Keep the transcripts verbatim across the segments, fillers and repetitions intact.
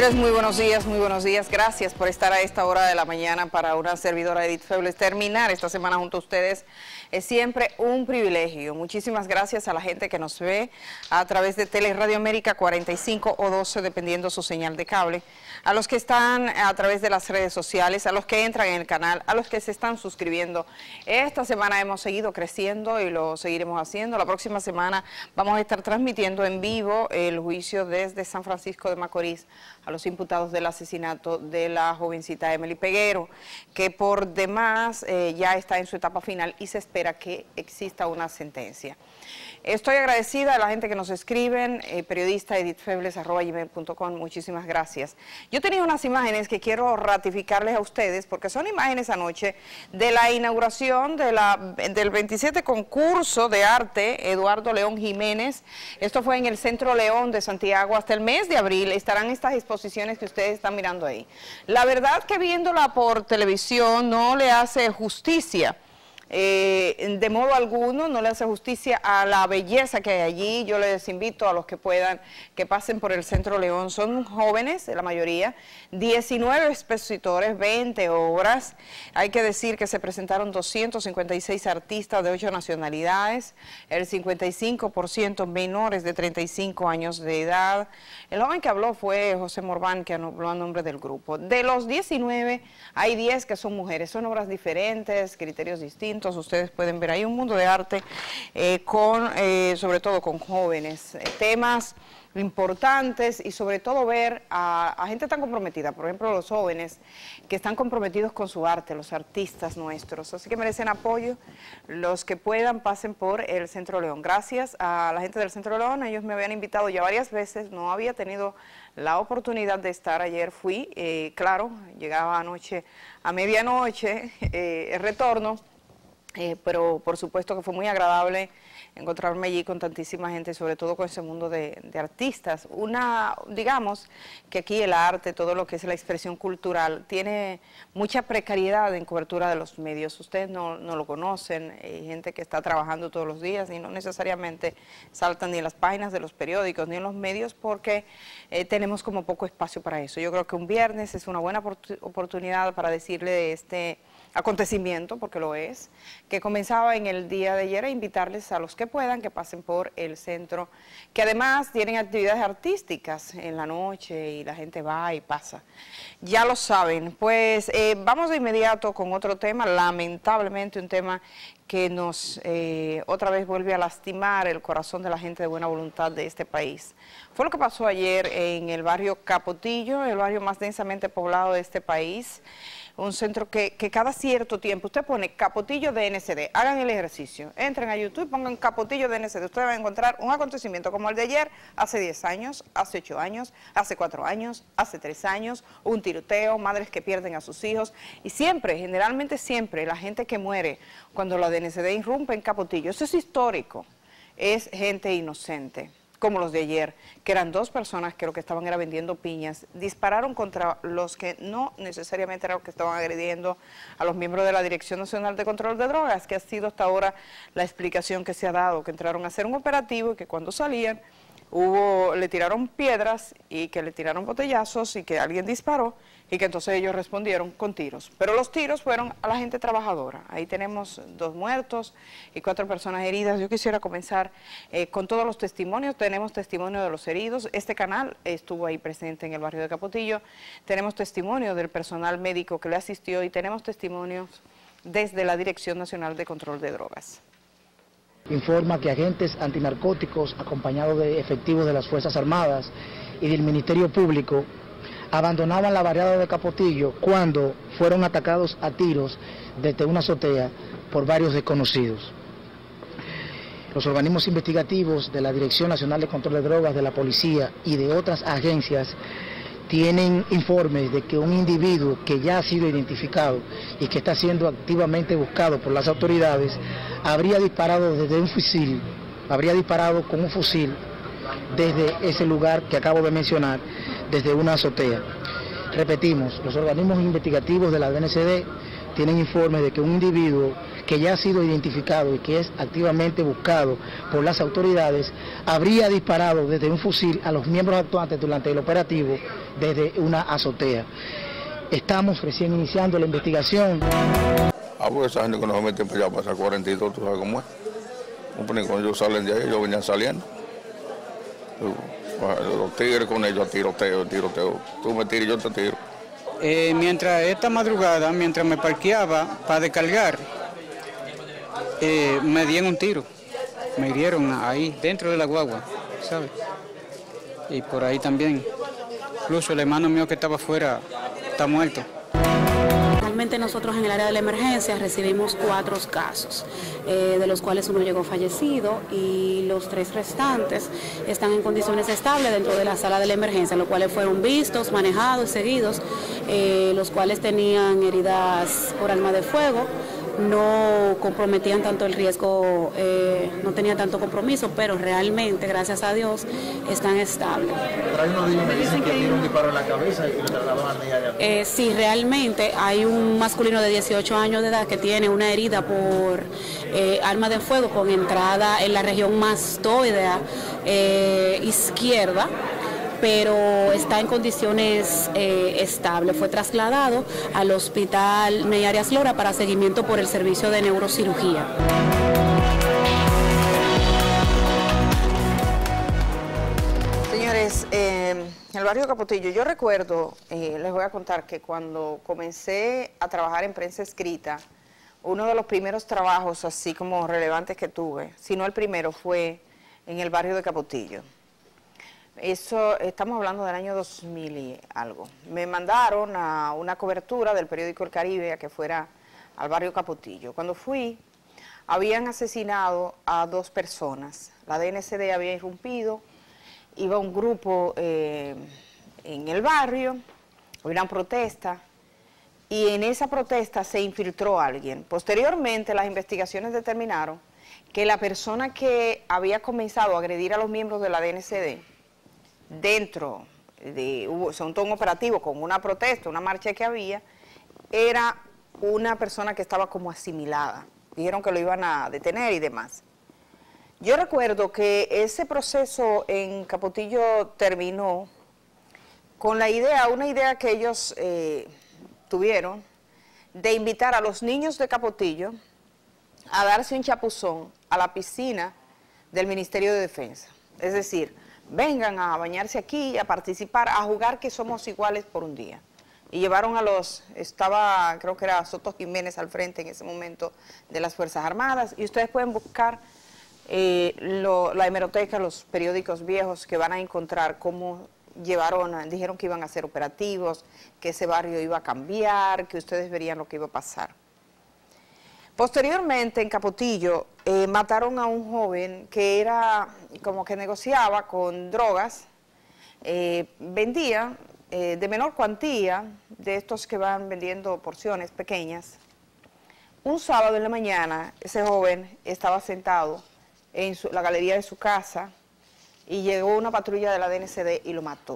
Señores, muy buenos días, muy buenos días. Gracias por estar a esta hora de la mañana. Para una servidora Edith Febles, terminar esta semana junto a ustedes es siempre un privilegio. Muchísimas gracias a la gente que nos ve a través de Tele Radio América cuarenta y cinco o doce, dependiendo su señal de cable, a los que están a través de las redes sociales, a los que entran en el canal, a los que se están suscribiendo. Esta semana hemos seguido creciendo y lo seguiremos haciendo. La próxima semana vamos a estar transmitiendo en vivo el juicio desde San Francisco de Macorís a los imputados del asesinato de la jovencita Emily Peguero, que por demás eh, ya está en su etapa final y se espera que exista una sentencia. Estoy agradecida a la gente que nos escriben, eh, periodista edith febles arroba gmail punto com, muchísimas gracias. Yo tenía unas imágenes que quiero ratificarles a ustedes, porque son imágenes anoche de la inauguración de la, del veintisiete concurso de arte Eduardo León Jiménez. Esto fue en el Centro León de Santiago. Hasta el mes de abril estarán estas exposiciones que ustedes están mirando ahí. La verdad que viéndola por televisión no le hace justicia. Eh, de modo alguno no le hace justicia a la belleza que hay allí. Yo les invito a los que puedan que pasen por el Centro León. Son jóvenes, la mayoría, diecinueve expositores, veinte obras. Hay que decir que se presentaron doscientos cincuenta y seis artistas de ocho nacionalidades, el cincuenta y cinco por ciento menores de treinta y cinco años de edad. El joven que habló fue José Morván, que habló a nombre del grupo. De los diecinueve, hay diez que son mujeres. Son obras diferentes, criterios distintos. Ustedes pueden ver ahí un mundo de arte, eh, con, eh, sobre todo con jóvenes, eh, temas importantes y sobre todo ver a, a gente tan comprometida, por ejemplo los jóvenes que están comprometidos con su arte, los artistas nuestros, así que merecen apoyo. Los que puedan pasen por el Centro León. Gracias a la gente del Centro León, ellos me habían invitado ya varias veces, no había tenido la oportunidad de estar, ayer fui, eh, claro, llegaba anoche a medianoche, eh, el retorno. Eh, pero por supuesto que fue muy agradable encontrarme allí con tantísima gente, sobre todo con ese mundo de, de artistas. Una, digamos que aquí el arte, todo lo que es la expresión cultural, tiene mucha precariedad en cobertura de los medios. Ustedes no, no lo conocen, hay gente que está trabajando todos los días y no necesariamente saltan ni en las páginas de los periódicos ni en los medios porque eh, tenemos como poco espacio para eso. Yo creo que un viernes es una buena oportunidad para decirle de este acontecimiento, porque lo es, que comenzaba en el día de ayer, a invitarles a los que puedan que pasen por el centro, que además tienen actividades artísticas en la noche y la gente va y pasa. Ya lo saben. Pues eh, vamos de inmediato con otro tema, lamentablemente un tema que nos eh, otra vez vuelve a lastimar el corazón de la gente de buena voluntad de este país. Fue lo que pasó ayer en el barrio Capotillo, el barrio más densamente poblado de este país. Un centro que, que cada cierto tiempo usted pone Capotillo de N C D, hagan el ejercicio, entren a YouTube, pongan Capotillo de N C D, usted va a encontrar un acontecimiento como el de ayer, hace diez años, hace ocho años, hace cuatro años, hace tres años, un tiroteo, madres que pierden a sus hijos, y siempre, generalmente siempre, la gente que muere cuando la de N C D irrumpe en Capotillo, eso es histórico, es gente inocente, como los de ayer, que eran dos personas que lo que estaban era vendiendo piñas, dispararon contra los que no necesariamente eran los que estaban agrediendo a los miembros de la Dirección Nacional de Control de Drogas, que ha sido hasta ahora la explicación que se ha dado, que entraron a hacer un operativo y que cuando salían hubo, le tiraron piedras y que le tiraron botellazos y que alguien disparó y que entonces ellos respondieron con tiros. Pero los tiros fueron a la gente trabajadora. Ahí tenemos dos muertos y cuatro personas heridas. Yo quisiera comenzar eh, con todos los testimonios. Tenemos testimonio de los heridos. Este canal estuvo ahí presente en el barrio de Capotillo. Tenemos testimonio del personal médico que le asistió y tenemos testimonios desde la Dirección Nacional de Control de Drogas. Informa que agentes antinarcóticos, acompañados de efectivos de las Fuerzas Armadas y del Ministerio Público, abandonaban la barriada de Capotillo cuando fueron atacados a tiros desde una azotea por varios desconocidos. Los organismos investigativos de la Dirección Nacional de Control de Drogas, de la Policía y de otras agencias tienen informes de que un individuo que ya ha sido identificado y que está siendo activamente buscado por las autoridades habría disparado desde un fusil, habría disparado con un fusil desde ese lugar que acabo de mencionar, desde una azotea. Repetimos, los organismos investigativos de la D N C D tienen informes de que un individuo que ya ha sido identificado y que es activamente buscado por las autoridades, habría disparado desde un fusil a los miembros actuantes durante el operativo desde una azotea. Estamos recién iniciando la investigación. Ah, pues esa gente que nos meten para allá, pasa cuarenta y dos, tú sabes cómo es. Cuando ellos salen de ahí, ellos venían saliendo. Los tigres con ellos, tiroteo, tiroteo. Tú me tiras y yo te tiro. Eh, mientras esta madrugada, mientras me parqueaba para descargar, eh, me dieron un tiro. Me hirieron ahí, dentro de la guagua, ¿sabes? Y por ahí también. Incluso el hermano mío que estaba afuera está muerto. Realmente nosotros en el área de la emergencia recibimos cuatro casos, eh, de los cuales uno llegó fallecido y los tres restantes están en condiciones estables dentro de la sala de la emergencia, los cuales fueron vistos, manejados, seguidos, eh, los cuales tenían heridas por arma de fuego, no comprometían tanto el riesgo, eh, no tenían tanto compromiso, pero realmente, gracias a Dios, están estables. Pero hay unos niños que dicen que dieron un disparo en la cabeza y lo trasladaron a ella. Eh, sí, realmente hay un masculino de dieciocho años de edad que tiene una herida por eh, arma de fuego con entrada en la región mastoidea eh, izquierda, pero está en condiciones eh, estables. Fue trasladado al hospital Ney Arias Lora para seguimiento por el servicio de neurocirugía. Señores, eh, en el barrio Capotillo, yo recuerdo, eh, les voy a contar que cuando comencé a trabajar en prensa escrita, uno de los primeros trabajos así como relevantes que tuve, si no el primero, fue en el barrio de Capotillo. Eso, estamos hablando del año dos mil y algo. Me mandaron a una cobertura del periódico El Caribe a que fuera al barrio Capotillo. Cuando fui, habían asesinado a dos personas. La D N C D había irrumpido, iba un grupo eh, en el barrio, había una protesta, y en esa protesta se infiltró alguien. Posteriormente, las investigaciones determinaron que la persona que había comenzado a agredir a los miembros de la D N C D, dentro de, hubo, se montó un operativo con una protesta, una marcha que había, era una persona que estaba como asimilada. Dijeron que lo iban a detener y demás. Yo recuerdo que ese proceso en Capotillo terminó con la idea, una idea que ellos eh, tuvieron, de invitar a los niños de Capotillo a darse un chapuzón a la piscina del Ministerio de Defensa. Es decir, vengan a bañarse aquí, a participar, a jugar que somos iguales por un día. Y llevaron a los, estaba, creo que era Soto Jiménez al frente en ese momento de las Fuerzas Armadas, y ustedes pueden buscar eh, lo, la hemeroteca, los periódicos viejos, que van a encontrar cómo llevaron, dijeron que iban a hacer operativos, que ese barrio iba a cambiar, que ustedes verían lo que iba a pasar. Posteriormente, en Capotillo, eh, mataron a un joven que era como que negociaba con drogas, eh, vendía eh, de menor cuantía, de estos que van vendiendo porciones pequeñas. Un sábado en la mañana, ese joven estaba sentado en su, la galería de su casa y llegó una patrulla de la D N C D y lo mató.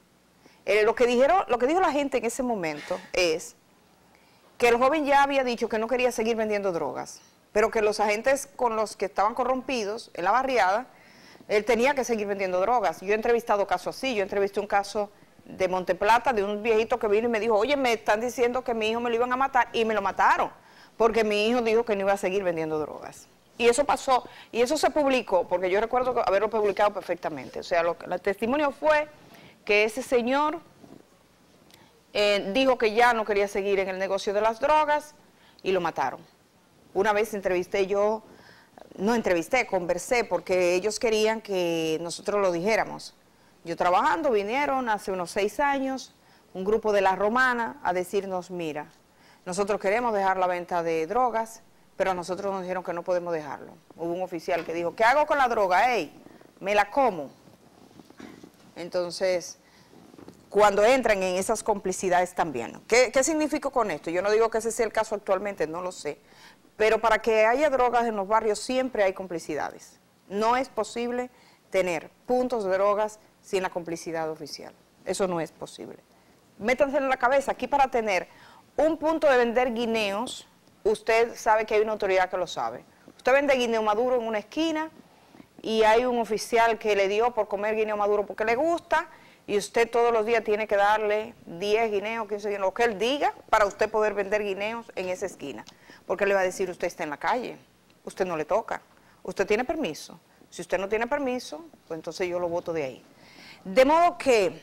Eh, lo que dijeron, lo que dijo la gente en ese momento es que el joven ya había dicho que no quería seguir vendiendo drogas, pero que los agentes con los que estaban corrompidos en la barriada, él tenía que seguir vendiendo drogas. Yo he entrevistado casos así, yo entrevisté un caso de Monteplata, de un viejito que vino y me dijo, oye, me están diciendo que mi hijo me lo iban a matar, y me lo mataron, porque mi hijo dijo que no iba a seguir vendiendo drogas. Y eso pasó, y eso se publicó, porque yo recuerdo haberlo publicado perfectamente. O sea, lo, el testimonio fue que ese señor eh, dijo que ya no quería seguir en el negocio de las drogas, y lo mataron. Una vez entrevisté yo, no entrevisté, conversé, porque ellos querían que nosotros lo dijéramos. Yo trabajando, vinieron hace unos seis años, un grupo de La Romana, a decirnos, mira, nosotros queremos dejar la venta de drogas, pero a nosotros nos dijeron que no podemos dejarlo. Hubo un oficial que dijo, ¿qué hago con la droga? Ey, me la como. Entonces, cuando entran en esas complicidades también. ¿Qué, qué significa con esto? Yo no digo que ese sea el caso actualmente, no lo sé. Pero para que haya drogas en los barrios siempre hay complicidades. No es posible tener puntos de drogas sin la complicidad oficial. Eso no es posible. Métanse en la cabeza, aquí para tener un punto de vender guineos, usted sabe que hay una autoridad que lo sabe. Usted vende guineo maduro en una esquina y hay un oficial que le dio por comer guineo maduro porque le gusta y usted todos los días tiene que darle diez guineos, quince guineos, lo que él diga para usted poder vender guineos en esa esquina. Porque le va a decir, usted está en la calle, usted no le toca, usted tiene permiso. Si usted no tiene permiso, pues entonces yo lo voto de ahí. De modo que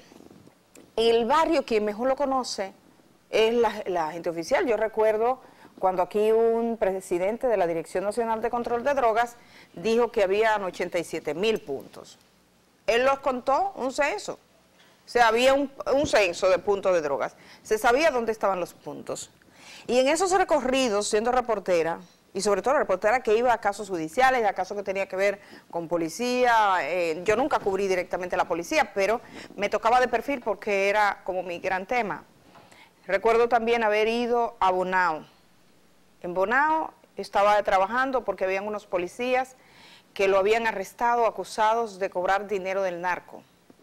el barrio, quien mejor lo conoce, es la, la gente oficial. Yo recuerdo cuando aquí un presidente de la Dirección Nacional de Control de Drogas dijo que habían ochenta y siete mil puntos. Él los contó, un censo. O sea, había un, un censo de puntos de drogas. Se sabía dónde estaban los puntos. Y en esos recorridos, siendo reportera, y sobre todo reportera que iba a casos judiciales, a casos que tenía que ver con policía, eh, yo nunca cubrí directamente la policía, pero me tocaba de perfil porque era como mi gran tema. Recuerdo también haber ido a Bonao. En Bonao estaba trabajando porque habían unos policías que lo habían arrestado acusados de cobrar dinero del narco.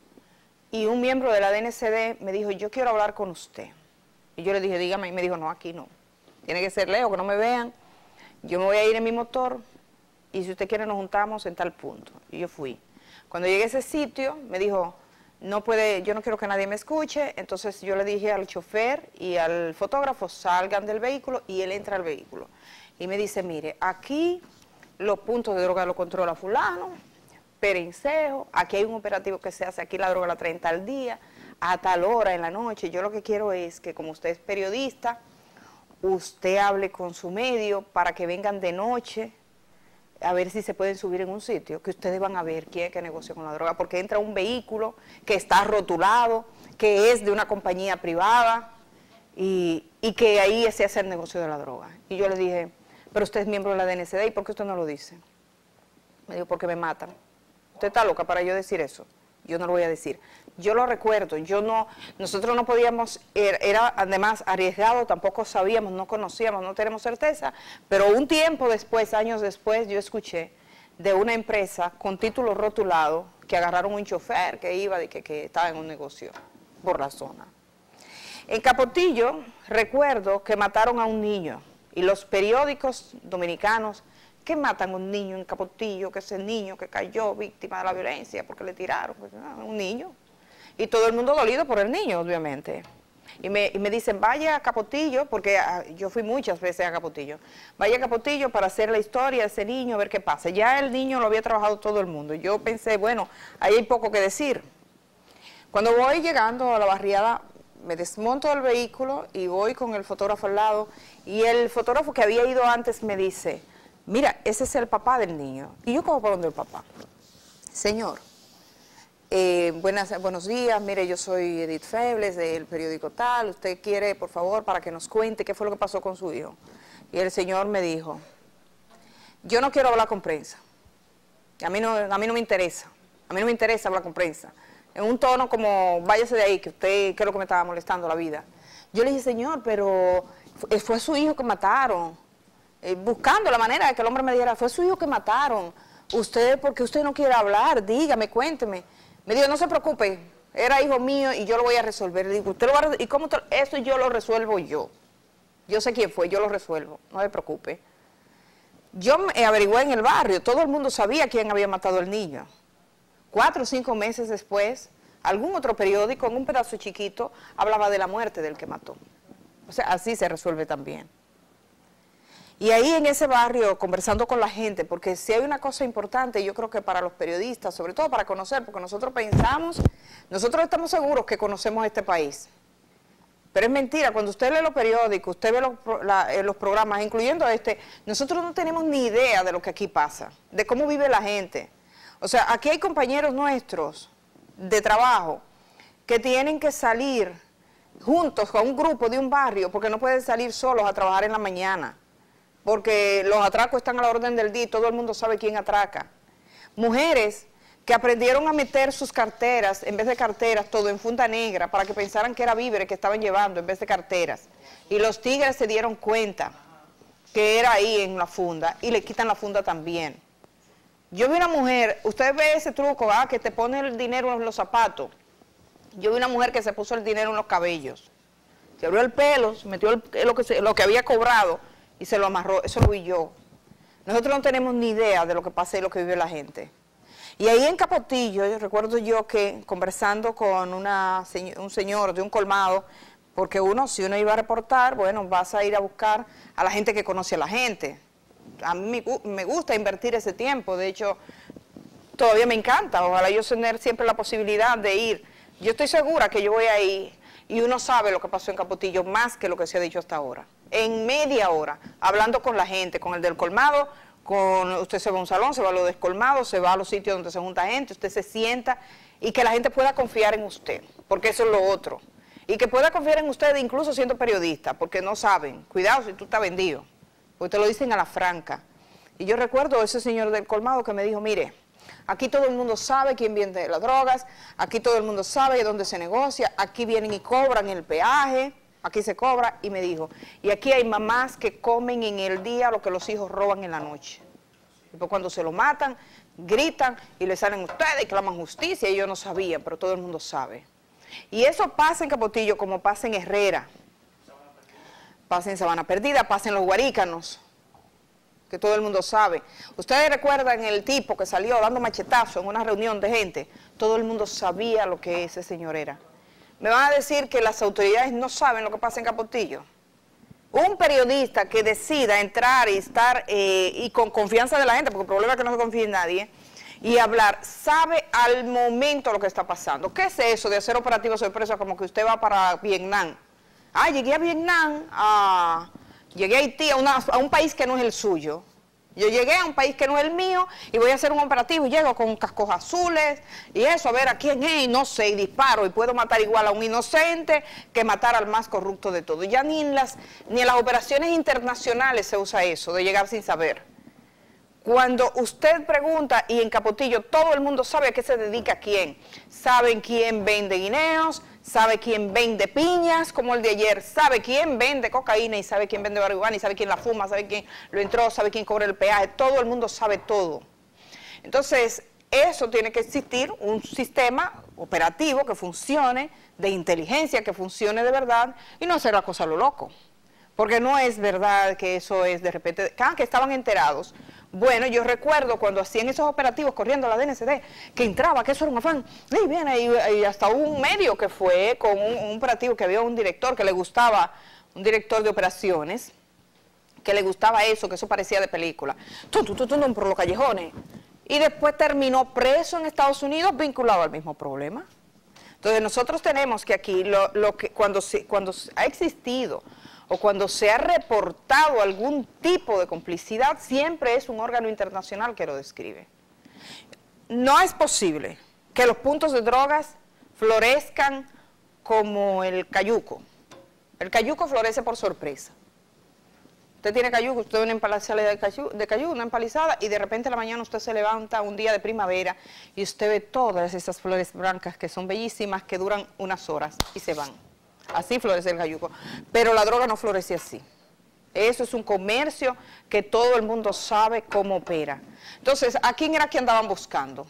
Y un miembro de la D N C D me dijo, yo quiero hablar con usted. Y yo le dije, dígame, y me dijo, no, aquí no. Tiene que ser lejos, que no me vean. Yo me voy a ir en mi motor y si usted quiere nos juntamos en tal punto. Y yo fui. Cuando llegué a ese sitio, me dijo, no puede, yo no quiero que nadie me escuche. Entonces yo le dije al chofer y al fotógrafo, salgan del vehículo, y él entra al vehículo. Y me dice, mire, aquí los puntos de droga los controla fulano, Perencejo, aquí hay un operativo que se hace, aquí la droga la traen tal día, a tal hora en la noche. Yo lo que quiero es que, como usted es periodista, usted hable con su medio para que vengan de noche a ver si se pueden subir en un sitio, que ustedes van a ver quién es que negocia con la droga, porque entra un vehículo que está rotulado, que es de una compañía privada y, y que ahí se hace el negocio de la droga. Y yo le dije, pero usted es miembro de la D N C D, ¿y por qué usted no lo dice? Me dijo, porque me matan. Usted está loca para yo decir eso. Yo no lo voy a decir. Yo lo recuerdo, yo no, nosotros no podíamos, era, era además arriesgado, tampoco sabíamos, no conocíamos, no tenemos certeza, pero un tiempo después, años después, yo escuché de una empresa con título rotulado que agarraron un chofer que iba, de que, que estaba en un negocio por la zona. En Capotillo, recuerdo que mataron a un niño y los periódicos dominicanos que matan a un niño en Capotillo, que ese niño que cayó víctima de la violencia porque le tiraron, pues, ah, un niño. Y todo el mundo dolido por el niño, obviamente. Y me, y me dicen, vaya a Capotillo, porque ah, yo fui muchas veces a Capotillo, vaya a Capotillo para hacer la historia de ese niño, a ver qué pasa. Ya el niño lo había trabajado todo el mundo. Yo pensé, bueno, ahí hay poco que decir. Cuando voy llegando a la barriada, me desmonto del vehículo y voy con el fotógrafo al lado, y el fotógrafo que había ido antes me dice, mira, ese es el papá del niño. Y yo como por donde el papá. Señor, eh, buenas, buenos días, mire, yo soy Edith Febles del periódico tal, usted quiere, por favor, para que nos cuente qué fue lo que pasó con su hijo. Y el señor me dijo, yo no quiero hablar con prensa, a mí no, a mí no me interesa, a mí no me interesa hablar con prensa. En un tono como, váyase de ahí, que usted, que es lo que me estaba molestando la vida. Yo le dije, señor, pero fue, fue su hijo que mataron. Eh, buscando la manera de que el hombre me dijera, fue su hijo que mataron, usted, porque usted no quiere hablar, dígame, cuénteme. Me dijo, no se preocupe, era hijo mío y yo lo voy a resolver. Le digo, ¿usted lo va a resolver? ¿Y cómo? Eso yo lo resuelvo yo. Yo sé quién fue, yo lo resuelvo, no se preocupe. Yo me averigué en el barrio, todo el mundo sabía quién había matado al niño. Cuatro o cinco meses después, algún otro periódico, en un pedazo chiquito, hablaba de la muerte del que mató. O sea, así se resuelve también. Y ahí en ese barrio, conversando con la gente, porque si hay una cosa importante, yo creo que para los periodistas, sobre todo para conocer, porque nosotros pensamos, nosotros estamos seguros que conocemos este país. Pero es mentira, cuando usted lee los periódicos, usted ve los, la, los programas, incluyendo este, nosotros no tenemos ni idea de lo que aquí pasa, de cómo vive la gente. O sea, aquí hay compañeros nuestros de trabajo que tienen que salir juntos con un grupo de un barrio, porque no pueden salir solos a trabajar en la mañana. Porque los atracos están a la orden del día y todo el mundo sabe quién atraca. Mujeres que aprendieron a meter sus carteras, en vez de carteras, todo en funda negra, para que pensaran que era víveres que estaban llevando en vez de carteras. Y los tigres se dieron cuenta que era ahí en la funda y le quitan la funda también. Yo vi una mujer, usted ve ese truco, ah, que te pone el dinero en los zapatos. Yo vi una mujer que se puso el dinero en los cabellos. Se abrió el pelo, se metió el, lo, que se, lo que había cobrado, y se lo amarró, eso lo vi yo. Nosotros no tenemos ni idea de lo que pasa y lo que vive la gente. Y ahí en Capotillo, yo recuerdo yo que conversando con una, un señor de un colmado, porque uno, si uno iba a reportar, bueno, vas a ir a buscar a la gente que conoce a la gente. A mí me gusta invertir ese tiempo, de hecho, todavía me encanta, ojalá yo tener siempre la posibilidad de ir. Yo estoy segura que yo voy a ir y uno sabe lo que pasó en Capotillo más que lo que se ha dicho hasta ahora. En media hora, hablando con la gente, con el del colmado, con usted se va a un salón, se va a lo descolmado, se va a los sitios donde se junta gente, usted se sienta y que la gente pueda confiar en usted, porque eso es lo otro. Y que pueda confiar en usted incluso siendo periodista, porque no saben, cuidado si tú estás vendido, porque te lo dicen a la franca. Y yo recuerdo a ese señor del colmado que me dijo, mire, aquí todo el mundo sabe quién vende las drogas, aquí todo el mundo sabe dónde se negocia, aquí vienen y cobran el peaje, aquí se cobra, y me dijo, y aquí hay mamás que comen en el día lo que los hijos roban en la noche. Y pues cuando se lo matan, gritan y le salen ustedes y claman justicia, y yo no sabía, pero todo el mundo sabe. Y eso pasa en Capotillo como pasa en Herrera, pasa en Sabana Perdida, pasa en Los Guarícanos, que todo el mundo sabe. Ustedes recuerdan el tipo que salió dando machetazo en una reunión de gente, todo el mundo sabía lo que ese señor era. Me van a decir que las autoridades no saben lo que pasa en Capotillo. Un periodista que decida entrar y estar eh, y con confianza de la gente, porque el problema es que no se confía en nadie, y hablar, sabe al momento lo que está pasando. ¿Qué es eso de hacer operativos sorpresa como que usted va para Vietnam? Ah, llegué a Vietnam, a, llegué a Haití, a, una, a un país que no es el suyo. Yo llegué a un país que no es el mío y voy a hacer un operativo y llego con cascos azules y eso, a ver a quién es, y no sé, y disparo y puedo matar igual a un inocente que matar al más corrupto de todo. Ya ni en las, ni en las operaciones internacionales se usa eso, de llegar sin saber. Cuando usted pregunta, y en Capotillo todo el mundo sabe a qué se dedica quién. Saben quién vende guineos, sabe quién vende piñas, como el de ayer, sabe quién vende cocaína y sabe quién vende marihuana y sabe quién la fuma, sabe quién lo entró, sabe quién cobra el peaje, todo el mundo sabe todo. Entonces, eso tiene que existir, un sistema operativo que funcione, de inteligencia, que funcione de verdad y no hacer la cosa a lo loco. Porque no es verdad que eso es de repente, ah, que estaban enterados. Bueno, yo recuerdo cuando hacían esos operativos corriendo a la D N C D, que entraba, que eso era un afán, y viene, y, y hasta hubo un medio que fue con un, un operativo que había un director que le gustaba, un director de operaciones, que le gustaba eso, que eso parecía de película, tum, tum, tum, tum, por los callejones, y después terminó preso en Estados Unidos vinculado al mismo problema. Entonces nosotros tenemos que aquí, lo, lo que, cuando, se, cuando ha existido o cuando se ha reportado algún tipo de complicidad, siempre es un órgano internacional que lo describe. No es posible que los puntos de drogas florezcan como el cayuco. El cayuco florece por sorpresa. Usted tiene cayuco, usted tiene una empalizada de cayuco, de cayuco, una empalizada, y de repente a la mañana usted se levanta un día de primavera y usted ve todas esas flores blancas que son bellísimas, que duran unas horas y se van. Así florece el cayuco, pero la droga no florece así. Eso es un comercio que todo el mundo sabe cómo opera. Entonces, ¿a quién era que andaban buscando?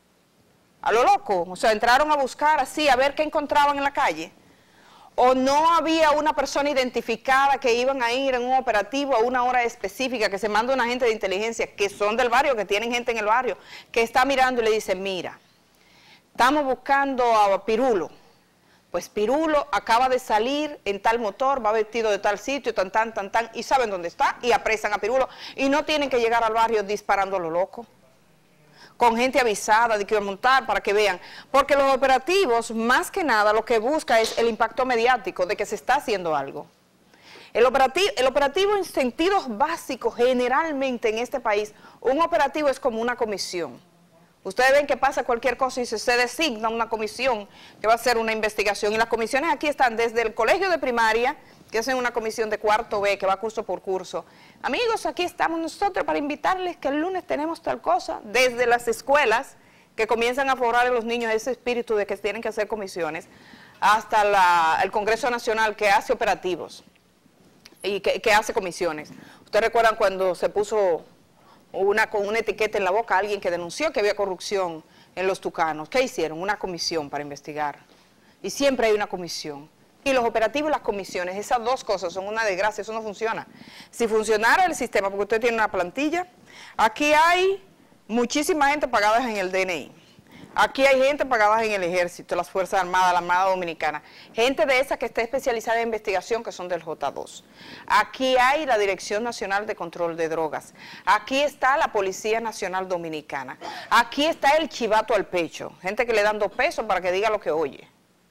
A lo loco, o sea, entraron a buscar así, a ver qué encontraban en la calle. O no había una persona identificada que iban a ir en un operativo a una hora específica, que se manda una gente de inteligencia, que son del barrio, que tienen gente en el barrio, que está mirando y le dice, mira, estamos buscando a Pirulo. Pues Pirulo acaba de salir en tal motor, va vestido de tal sitio, tan, tan, tan, tan, y saben dónde está, y apresan a Pirulo, y no tienen que llegar al barrio disparando a lo loco, con gente avisada de que iba a montar para que vean, porque los operativos, más que nada, lo que busca es el impacto mediático de que se está haciendo algo. El operativo, el operativo en sentidos básicos, generalmente en este país, un operativo es como una comisión. Ustedes ven que pasa cualquier cosa y se, se designa una comisión que va a hacer una investigación. Y las comisiones aquí están desde el colegio de primaria, que hacen una comisión de cuarto B, que va curso por curso. Amigos, aquí estamos nosotros para invitarles que el lunes tenemos tal cosa. Desde las escuelas, que comienzan a forrar a los niños ese espíritu de que tienen que hacer comisiones, hasta la, el Congreso Nacional, que hace operativos y que, que hace comisiones. Ustedes recuerdan cuando se puso una con una etiqueta en la boca a alguien que denunció que había corrupción en los Tucanos. ¿Qué hicieron? Una comisión para investigar. Y siempre hay una comisión. Y los operativos y las comisiones, esas dos cosas son una desgracia, eso no funciona. Si funcionara el sistema, porque usted tiene una plantilla, aquí hay muchísima gente pagada en el D N I. Aquí hay gente pagada en el Ejército, las Fuerzas Armadas, la Armada Dominicana. Gente de esa que está especializada en investigación, que son del J dos. Aquí hay la Dirección Nacional de Control de Drogas. Aquí está la Policía Nacional Dominicana. Aquí está el chivato al pecho. Gente que le dan dos pesos para que diga lo que oye.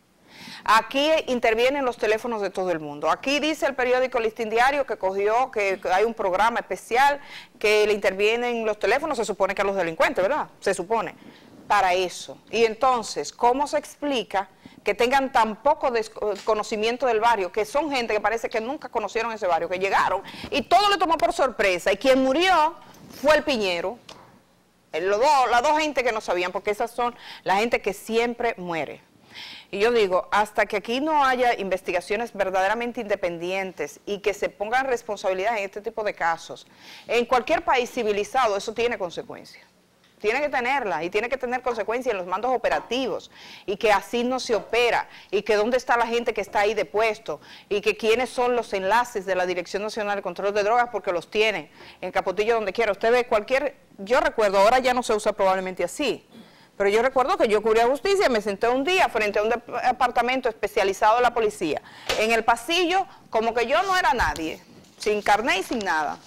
Aquí intervienen los teléfonos de todo el mundo. Aquí dice el periódico Listín Diario que cogió, que hay un programa especial que le intervienen los teléfonos, se supone que a los delincuentes, ¿verdad? Se supone. Para eso. Y entonces, ¿cómo se explica que tengan tan poco conocimiento del barrio, que son gente que parece que nunca conocieron ese barrio, que llegaron y todo le tomó por sorpresa, y quien murió fue el Piñero, los dos, las dos gente que no sabían, porque esas son la gente que siempre muere. Y yo digo, hasta que aquí no haya investigaciones verdaderamente independientes y que se pongan responsabilidad en este tipo de casos, en cualquier país civilizado eso tiene consecuencias. Tiene que tenerla y tiene que tener consecuencias en los mandos operativos, y que así no se opera, y que dónde está la gente que está ahí de puesto, y que quiénes son los enlaces de la Dirección Nacional de Control de Drogas, porque los tienen en Capotillo, donde quiera. Usted ve cualquier, yo recuerdo, ahora ya no se usa probablemente así, pero yo recuerdo que yo cubría justicia, me senté un día frente a un departamento especializado de la policía, en el pasillo, como que yo no era nadie, sin carnet y sin nada.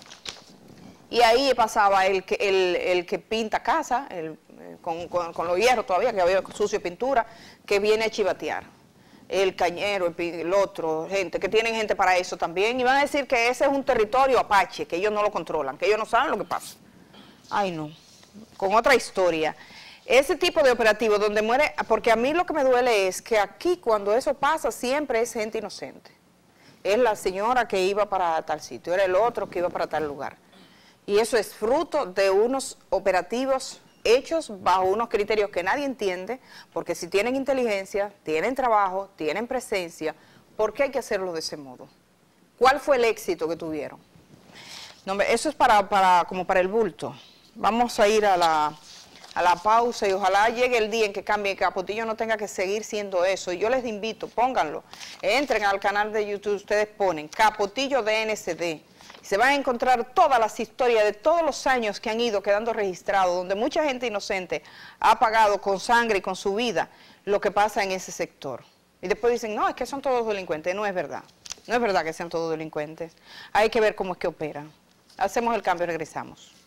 Y ahí pasaba el que, el, el que pinta casa, el, con, con, con los hierros todavía, que había sucio de pintura, que viene a chivatear. El cañero, el, el otro, gente, que tienen gente para eso también. Y van a decir que ese es un territorio apache, que ellos no lo controlan, que ellos no saben lo que pasa. Ay, no. Con otra historia. Ese tipo de operativo donde muere, porque a mí lo que me duele es que aquí cuando eso pasa siempre es gente inocente. Es la señora que iba para tal sitio, era el otro que iba para tal lugar. Y eso es fruto de unos operativos hechos bajo unos criterios que nadie entiende, porque si tienen inteligencia, tienen trabajo, tienen presencia, ¿por qué hay que hacerlo de ese modo? ¿Cuál fue el éxito que tuvieron? No, eso es para, para, como para el bulto. Vamos a ir a la, a la pausa y ojalá llegue el día en que cambie, que Capotillo no tenga que seguir siendo eso. Y yo les invito, pónganlo, entren al canal de YouTube, ustedes ponen Capotillo D N C D. Se van a encontrar todas las historias de todos los años que han ido quedando registrados, donde mucha gente inocente ha pagado con sangre y con su vida lo que pasa en ese sector. Y después dicen, no, es que son todos delincuentes. No es verdad. No es verdad que sean todos delincuentes. Hay que ver cómo es que operan. Hacemos el cambio y regresamos.